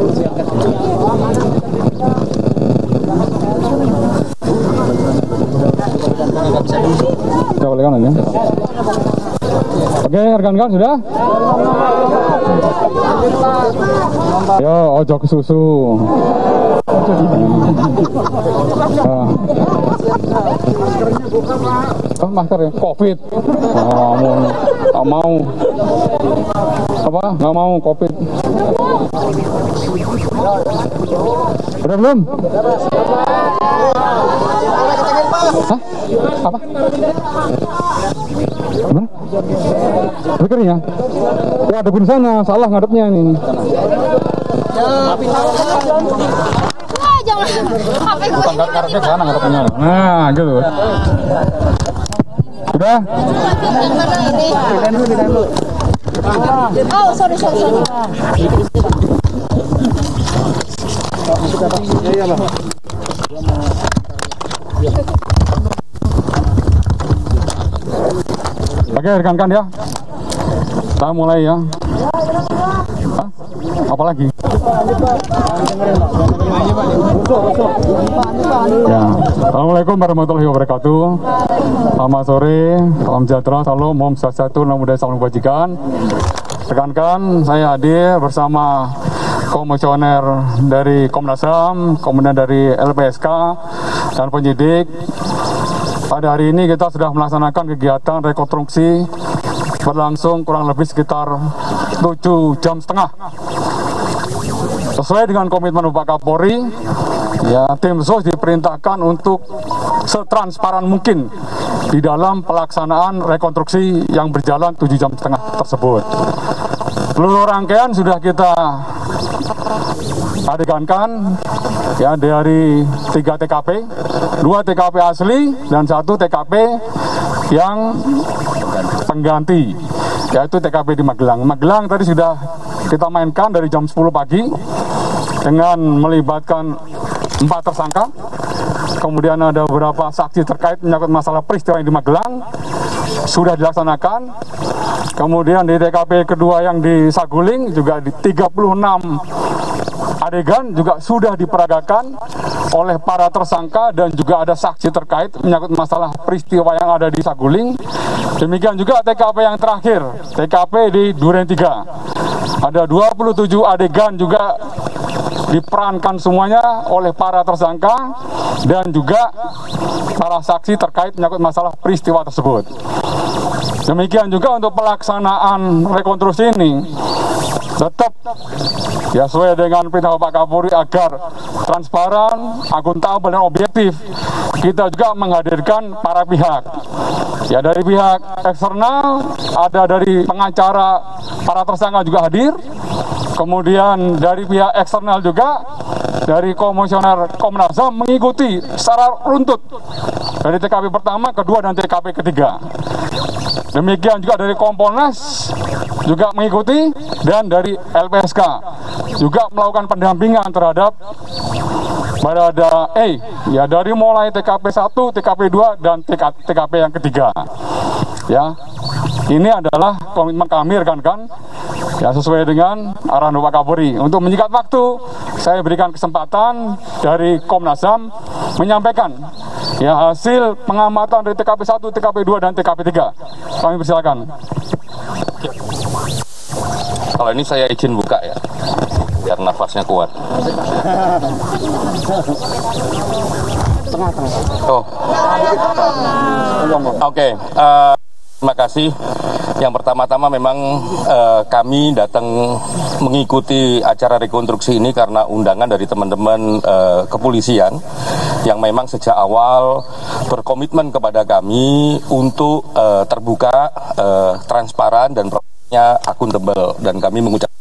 Sudah boleh kan ya? Oke, rekan-rekan sudah? Yo, ojo ke susu. Nah. Oh, masker ya? Covid. Oh, mau. Gak mau. Apa? Gak mau Covid. Udah belum? Hah? Apa? Gimana? Pikirnya? Ya, ada di sana, salah ngadepnya ini. Bukan karena sana ngadepnya. Nah, gitu. Sudah? Oh, sorry, sorry, sorry. Oke, rekan-rekan ya. Kita mulai ya. Hah? Apa lagi? Ya. Assalamualaikum warahmatullahi wabarakatuh. Selamat sore, salam sejahtera, salam, om swastiastu, namo buddhaya, salam kebajikan. Rekan-rekan, saya hadir bersama komisioner dari Komnas H A M, kemudian dari L P S K dan penyidik. Pada hari ini kita sudah melaksanakan kegiatan rekonstruksi berlangsung kurang lebih sekitar tujuh jam setengah. Sesuai dengan komitmen Bapak Kapolri, ya, tim sus diperintahkan untuk setransparan mungkin di dalam pelaksanaan rekonstruksi yang berjalan tujuh jam setengah tersebut. Seluruh rangkaian sudah kita adegankan ya dari tiga T K P, dua T K P asli dan satu T K P yang pengganti, yaitu T K P di Magelang. Magelang tadi sudah kita mainkan dari jam sepuluh pagi dengan melibatkan empat tersangka. Kemudian ada beberapa saksi terkait menyangkut masalah peristiwa yang di Magelang sudah dilaksanakan. Kemudian di T K P kedua yang di Saguling juga di tiga puluh enam adegan juga sudah diperagakan oleh para tersangka dan juga ada saksi terkait menyangkut masalah peristiwa yang ada di Saguling. Demikian juga T K P yang terakhir, T K P di Duren tiga. Ada dua puluh tujuh adegan juga diperankan semuanya oleh para tersangka dan juga para saksi terkait menyangkut masalah peristiwa tersebut. Demikian juga untuk pelaksanaan rekonstruksi ini tetap ya sesuai dengan perintah Bapak Kapolri agar transparan, akuntabel dan objektif. Kita juga menghadirkan para pihak. Ya dari pihak eksternal, ada dari pengacara para tersangka juga hadir. Kemudian dari pihak eksternal juga dari komisioner Komnas H A M mengikuti secara runtut dari T K P pertama, kedua dan T K P ketiga. Demikian juga dari Kompolnas juga mengikuti dan dari L P S K juga melakukan pendampingan terhadap Barada E ya dari mulai T K P satu, T K P dua dan T K P yang ketiga. Ya. Ini adalah komitmen kami rekan-rekan ya sesuai dengan arahan Bapak Kapolri. Untuk menyingkat waktu, saya berikan kesempatan dari Komnas H A M menyampaikan ya hasil pengamatan dari T K P satu, T K P dua dan T K P tiga. Kami persilakan. Kalau ini saya izin buka ya, biar nafasnya kuat. Oh, oke. Okay. Uh, terima kasih. Yang pertama-tama memang uh, kami datang mengikuti acara rekonstruksi ini karena undangan dari teman-teman uh, kepolisian yang memang sejak awal berkomitmen kepada kami untuk uh, terbuka, uh, transparan dan prosesnya akuntabel, dan kami mengucapkan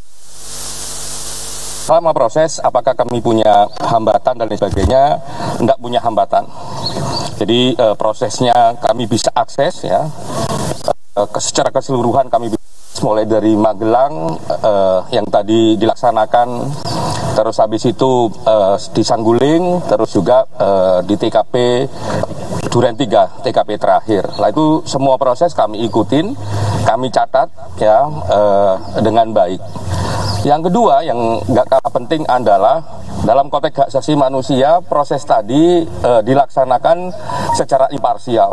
selama proses apakah kami punya hambatan dan lain sebagainya, tidak punya hambatan. Jadi uh, prosesnya kami bisa akses ya. Secara keseluruhan kami mulai dari Magelang uh, yang tadi dilaksanakan, terus habis itu uh, di Sangguling, terus juga uh, di T K P Duren tiga, T K P terakhir. Lah itu semua proses kami ikutin, kami catat ya uh, dengan baik. Yang kedua yang nggak kalah penting adalah dalam konteks hak asasi manusia, proses tadi uh, dilaksanakan secara imparsial.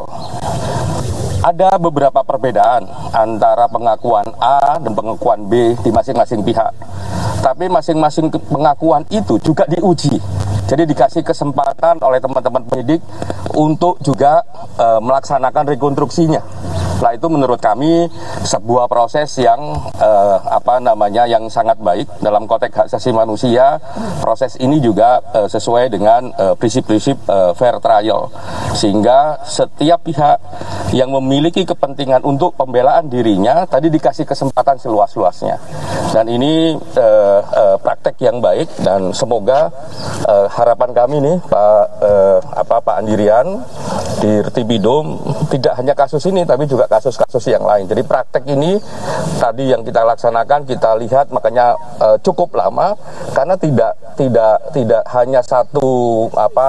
Ada beberapa perbedaan antara pengakuan A dan pengakuan B di masing-masing pihak. Tapi masing-masing pengakuan itu juga diuji. Jadi dikasih kesempatan oleh teman-teman penyidik untuk juga e, melaksanakan rekonstruksinya. Nah itu menurut kami sebuah proses yang e, apa namanya yang sangat baik dalam konteks hak asasi manusia. Proses ini juga e, sesuai dengan prinsip-prinsip e, fair trial, sehingga setiap pihak yang memiliki kepentingan untuk pembelaan dirinya tadi dikasih kesempatan seluas-luasnya. Dan ini e, e, praktek yang baik, dan semoga e, harapan kami nih Pak eh, apa Pak Andirian di Rtipidum tidak hanya kasus ini tapi juga kasus-kasus yang lain. Jadi praktek ini tadi yang kita laksanakan, kita lihat makanya eh, cukup lama karena tidak tidak tidak hanya satu apa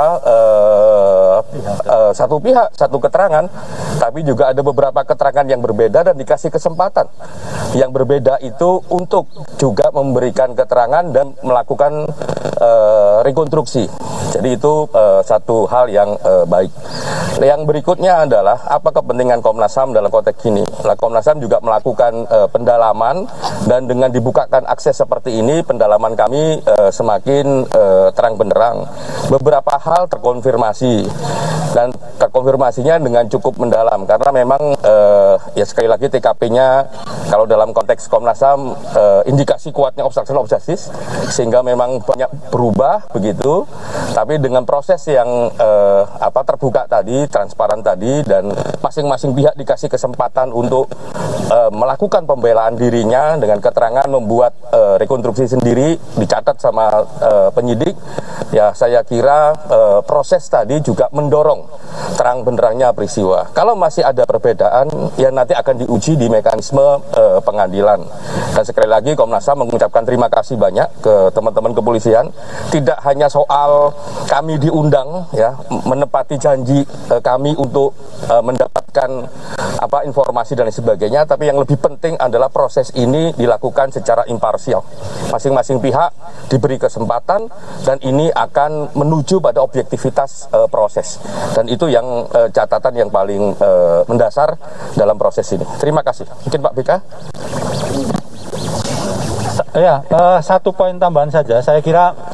eh, eh, satu pihak satu keterangan, tapi juga ada beberapa keterangan yang berbeda dan dikasih kesempatan yang berbeda itu untuk juga memberikan keterangan dan melakukan eh, rekonstruksi. Jadi itu uh, satu hal yang uh, baik. Yang berikutnya adalah apa kepentingan Komnas H A M dalam konteks ini. Nah, Komnas H A M juga melakukan uh, pendalaman, dan dengan dibukakan akses seperti ini, pendalaman kami uh, semakin uh, terang benderang. Beberapa hal terkonfirmasi, dan terkonfirmasinya dengan cukup mendalam karena memang uh, ya sekali lagi T K P-nya kalau dalam konteks Komnas H A M uh, indikasi kuatnya obstruction of justice, sehingga memang banyak berubah begitu. Tapi dengan proses yang eh, apa terbuka tadi, transparan tadi, dan masing-masing pihak dikasih kesempatan untuk eh, melakukan pembelaan dirinya dengan keterangan, membuat eh, rekonstruksi sendiri, dicatat sama eh, penyidik. Ya, saya kira eh, proses tadi juga mendorong terang benderangnya peristiwa. Kalau masih ada perbedaan, ya nanti akan diuji di mekanisme eh, pengadilan. Dan sekali lagi Komnas H A M mengucapkan terima kasih banyak ke teman-teman kepolisian. Tidak hanya soal kami diundang ya menepati janji eh, kami untuk eh, mendapatkan apa informasi dan sebagainya, tapi yang lebih penting adalah proses ini dilakukan secara imparsial. Masing-masing pihak diberi kesempatan, dan ini akan menuju pada objektivitas eh, proses. Dan itu yang eh, catatan yang paling eh, mendasar dalam proses ini. Terima kasih. Mungkin Pak B K. Ya, uh, satu poin tambahan saja. Saya kira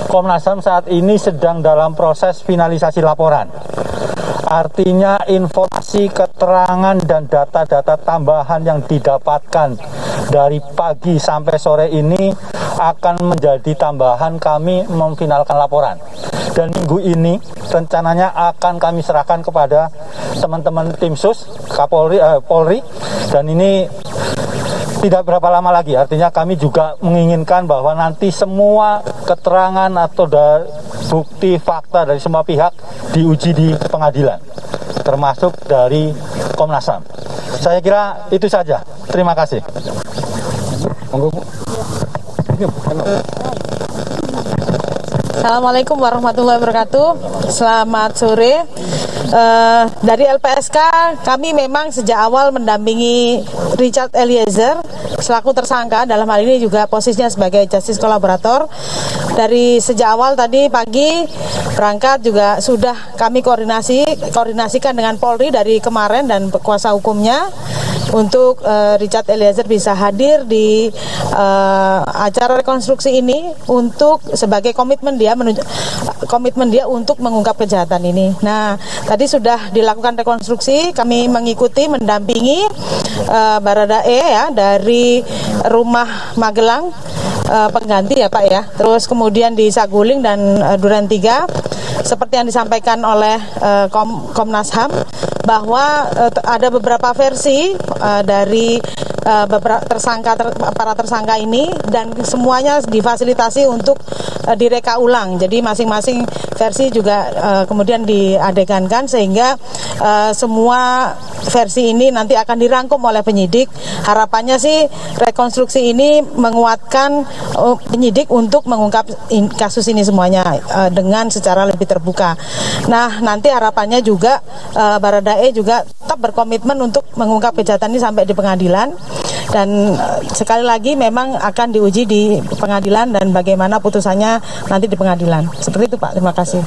Komnas H A M saat ini sedang dalam proses finalisasi laporan. Artinya informasi, keterangan, dan data-data tambahan yang didapatkan dari pagi sampai sore ini akan menjadi tambahan kami memfinalkan laporan. Dan minggu ini rencananya akan kami serahkan kepada teman-teman tim sus Kapolri, eh, Polri, dan ini tidak berapa lama lagi. Artinya kami juga menginginkan bahwa nanti semua keterangan atau bukti fakta dari semua pihak diuji di pengadilan, termasuk dari Komnas H A M. Saya kira itu saja. Terima kasih. Assalamualaikum warahmatullahi wabarakatuh. Selamat sore. Uh, dari L P S K kami memang sejak awal mendampingi Richard Eliezer selaku tersangka, dalam hal ini juga posisinya sebagai justice kolaborator. Dari sejak awal tadi pagi berangkat juga sudah kami koordinasi koordinasikan dengan Polri dari kemarin dan kuasa hukumnya untuk uh, Richard Eliezer bisa hadir di uh, acara rekonstruksi ini untuk sebagai komitmen dia menuju, komitmen dia untuk mengungkap kejahatan ini. Nah, tadi sudah dilakukan rekonstruksi, kami mengikuti mendampingi uh, Baradae ya dari rumah Magelang uh, pengganti ya Pak ya. Terus kemudian di Saguling dan uh, Duren tiga seperti yang disampaikan oleh uh, Kom Komnas H A M bahwa uh, ada beberapa versi uh, dari uh, beberapa tersangka ter para tersangka ini dan semuanya difasilitasi untuk uh, direka ulang. Jadi masing-masing versi juga uh, kemudian diadegankan sehingga uh, semua versi ini nanti akan dirangkum oleh penyidik. Harapannya sih rekonstruksi ini menguatkan uh, penyidik untuk mengungkap in kasus ini semuanya uh, dengan secara lebih terbuka. Nah, nanti harapannya juga uh, Baradae juga tetap berkomitmen untuk mengungkap kejahatan ini sampai di pengadilan. Dan uh, sekali lagi memang akan diuji di pengadilan dan bagaimana putusannya nanti di pengadilan. Seperti itu Pak, terima kasih.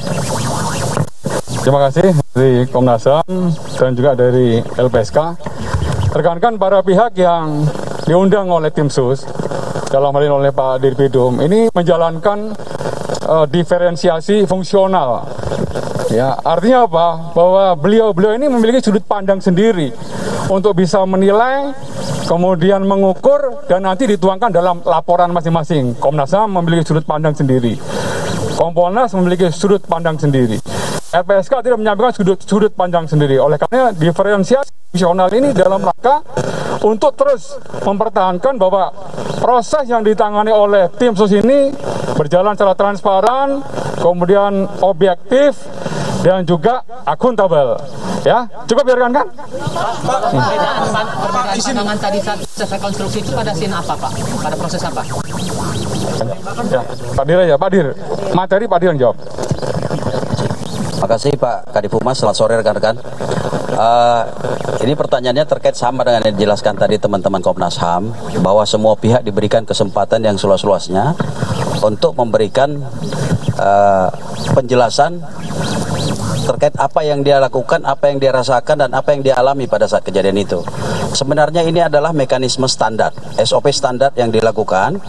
Terima kasih dari Komnas H A M dan juga dari L P S K. Rekan-rekan para pihak yang diundang oleh tim sus, dalam hal ini oleh Pak Dirpidum, ini menjalankan uh, diferensiasi fungsional. Ya, artinya apa? Bahwa beliau-beliau ini memiliki sudut pandang sendiri untuk bisa menilai, kemudian mengukur, dan nanti dituangkan dalam laporan masing-masing. Komnas H A M memiliki sudut pandang sendiri, Kompolnas memiliki sudut pandang sendiri, L P S K tidak menyampaikan sudut, sudut pandang sendiri. Oleh karena diferensiasi fungsional ini dalam rangka untuk terus mempertahankan bahwa proses yang ditangani oleh tim sus ini berjalan secara transparan, kemudian objektif, dan juga akuntabel. Ya, cukup biarkan kan? Pak, perbedaan perbedaan pandangan tadi saat proses rekonstruksi itu pada scene apa Pak? Pada proses apa? Ya, Pak Dir ya, Pak Dir. Materi Pak Dir yang jawab. Terima kasih Pak Kadif Humas, selamat sore rekan-rekan. Uh, ini pertanyaannya terkait sama dengan yang dijelaskan tadi teman-teman Komnas H A M, bahwa semua pihak diberikan kesempatan yang seluas-luasnya untuk memberikan uh, penjelasan terkait apa yang dia lakukan, apa yang dia rasakan, dan apa yang dia alami pada saat kejadian itu. Sebenarnya ini adalah mekanisme standar, S O P standar yang dilakukan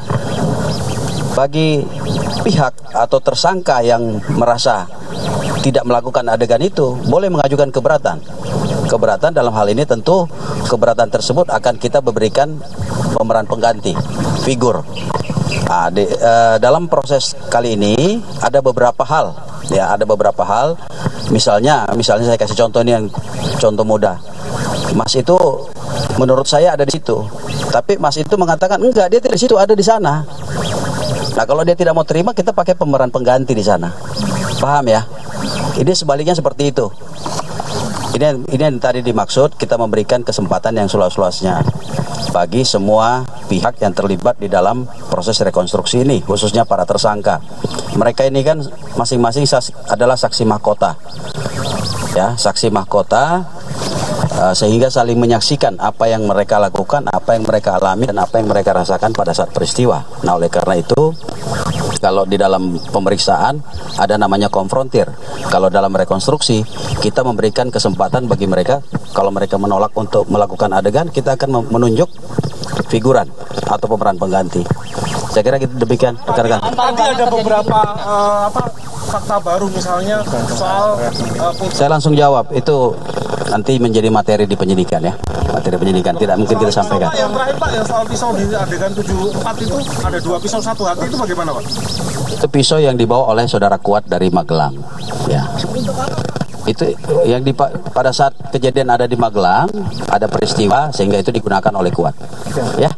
bagi pihak atau tersangka yang merasa tidak melakukan adegan itu, boleh mengajukan keberatan. Keberatan dalam hal ini tentu keberatan tersebut akan kita berikan pemeran pengganti, figur. Nah, di, uh, dalam proses kali ini ada beberapa hal, ya ada beberapa hal. Misalnya, misalnya saya kasih contoh ini yang contoh mudah. Mas itu menurut saya ada di situ, tapi Mas itu mengatakan enggak, dia tidak di situ, ada di sana. Nah, kalau dia tidak mau terima, kita pakai pemeran pengganti di sana. Paham ya? Ini sebaliknya seperti itu. Ini, ini yang tadi dimaksud, kita memberikan kesempatan yang seluas-luasnya bagi semua pihak yang terlibat di dalam proses rekonstruksi ini, khususnya para tersangka. Mereka ini kan masing-masing adalah saksi mahkota, ya, saksi mahkota, uh, sehingga saling menyaksikan apa yang mereka lakukan, apa yang mereka alami, dan apa yang mereka rasakan pada saat peristiwa. Nah, oleh karena itu, kalau di dalam pemeriksaan ada namanya konfrontir. Kalau dalam rekonstruksi, kita memberikan kesempatan bagi mereka, kalau mereka menolak untuk melakukan adegan, kita akan menunjuk figuran atau pemeran pengganti. Saya kira gitu, demikian rekan-rekan. Tadi ada beberapa uh, apa fakta baru misalnya soal uh, saya langsung jawab, itu nanti menjadi materi di penyidikan ya, materi penyidikan, tidak mungkin kita sampaikan. Pak, yang terakhir Pak, yang soal pisau di adegan tujuh puluh empat itu ada dua pisau satu hati, itu bagaimana Pak? Itu pisau yang dibawa oleh saudara Kuat dari Magelang ya. Itu yang di, pada saat kejadian ada di Magelang, ada peristiwa sehingga itu digunakan oleh Kuat ya.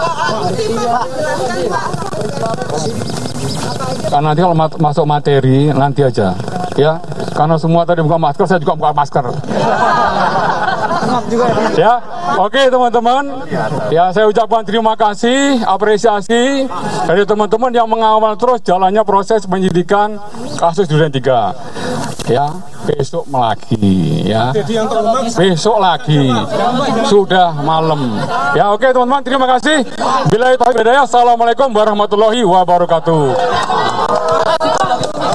Karena nanti kalau masuk materi nanti aja ya, karena semua tadi buka masker, saya juga buka masker ya. Oke teman-teman ya, saya ucapkan terima kasih, apresiasi dari teman-teman yang mengawal terus jalannya proses penyidikan kasus Duren tiga ya. Besok lagi ya, besok lagi sudah malam ya. Oke teman-teman, terima kasih. Bila itu hidayah, assalamualaikum warahmatullahi wabarakatuh.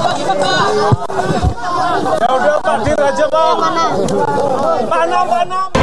Ya udah Pak, dir aja Pak. Panam, panam.